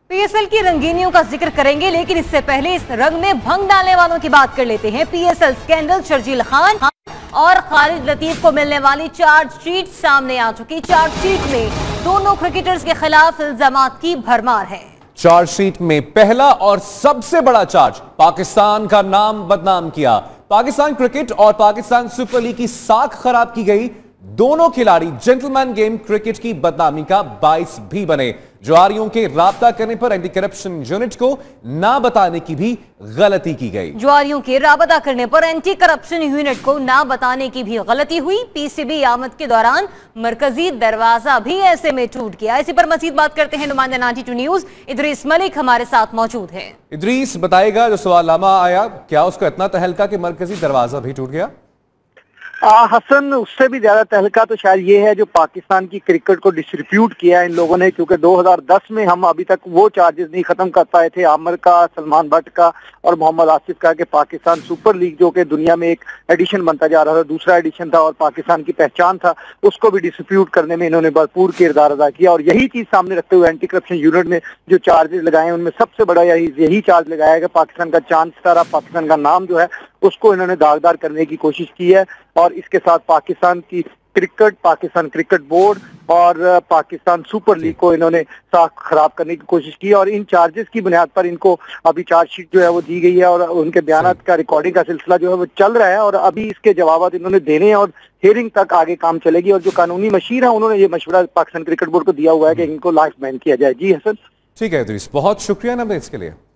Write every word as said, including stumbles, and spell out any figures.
PSL की रंगीनियों का जिक्र करेंगे, लेकिन इससे पहले इस रंग में भंग डालने वालों की बात कर लेते हैं। पीएसएल स्कैंडल, शर्जील खान और खालिद लतीफ को मिलने वाली चार्जशीट सामने आ चुकी। चार्जशीट में दोनों क्रिकेटर्स के खिलाफ इल्जामात की भरमार है। चार्जशीट में पहला और सबसे बड़ा चार्ज, पाकिस्तान का नाम बदनाम किया, पाकिस्तान क्रिकेट और पाकिस्तान सुपर लीग की साख खराब की गई। दोनों खिलाड़ी जेंटलमैन गेम क्रिकेट की बदनामी का बाइस भी बने। जुआरियों के राब्ता करने पर एंटी करप्शन यूनिट को ना बताने की भी गलती की गई। जुआरियों के राब्ता करने पर एंटी करप्शन यूनिट को ना बताने की भी गलती हुई। पीसीबी आमद के दौरान मरकजी दरवाजा भी ऐसे में टूट गया। इसी पर मजीद बात करते हैं नुमाइंदा ninety two news Idris Malik हमारे साथ मौजूद है। इदरीस बताएगा, जो सवालनामा आया क्या उसको इतना तहलका कि मरकजी दरवाजा भी टूट गया? आ, हसन, उससे भी ज्यादा तहलका तो शायद ये है जो पाकिस्तान की क्रिकेट को डिस्ट्रीब्यूट किया इन लोगों ने, क्योंकि दो हज़ार दस में हम अभी तक वो चार्जेस नहीं खत्म कर पाए थे, आमिर का, सलमान भट्ट का और मोहम्मद आसिफ का, कि पाकिस्तान सुपर लीग जो कि दुनिया में एक एडिशन बनता जा रहा था, दूसरा एडिशन था और पाकिस्तान की पहचान था, उसको भी डिस्ट्रीब्यूट करने में इन्होंने भरपूर किरदार अदा किया। और यही चीज सामने रखते हुए एंटी करप्शन यूनिट ने जो चार्जेस लगाए उनमें सबसे बड़ा यही यही चार्ज लगाया कि पाकिस्तान का चांद सितारा, पाकिस्तान का नाम जो है उसको इन्होंने दागदार करने की कोशिश की है। और इसके साथ पाकिस्तान की क्रिकेट, पाकिस्तान क्रिकेट बोर्ड और पाकिस्तान सुपर लीग को इन्होंने साख खराब करने की कोशिश की। और इन चार्जेस की बुनियाद पर इनको अभी चार्जशीट जो है वो दी गई है और उनके बयानात का रिकॉर्डिंग का सिलसिला जो है वो चल रहा है और अभी इसके जवाब इन्होंने देने हैं और हियरिंग तक आगे काम चलेगी। और जो कानूनी मशीर है उन्होंने ये मशवरा पाकिस्तान क्रिकेट बोर्ड को दिया हुआ है कि इनको लाइफ बैन किया जाए। जी हसन। ठीक है इदरीस, बहुत शुक्रिया नमस्ते इसके लिए।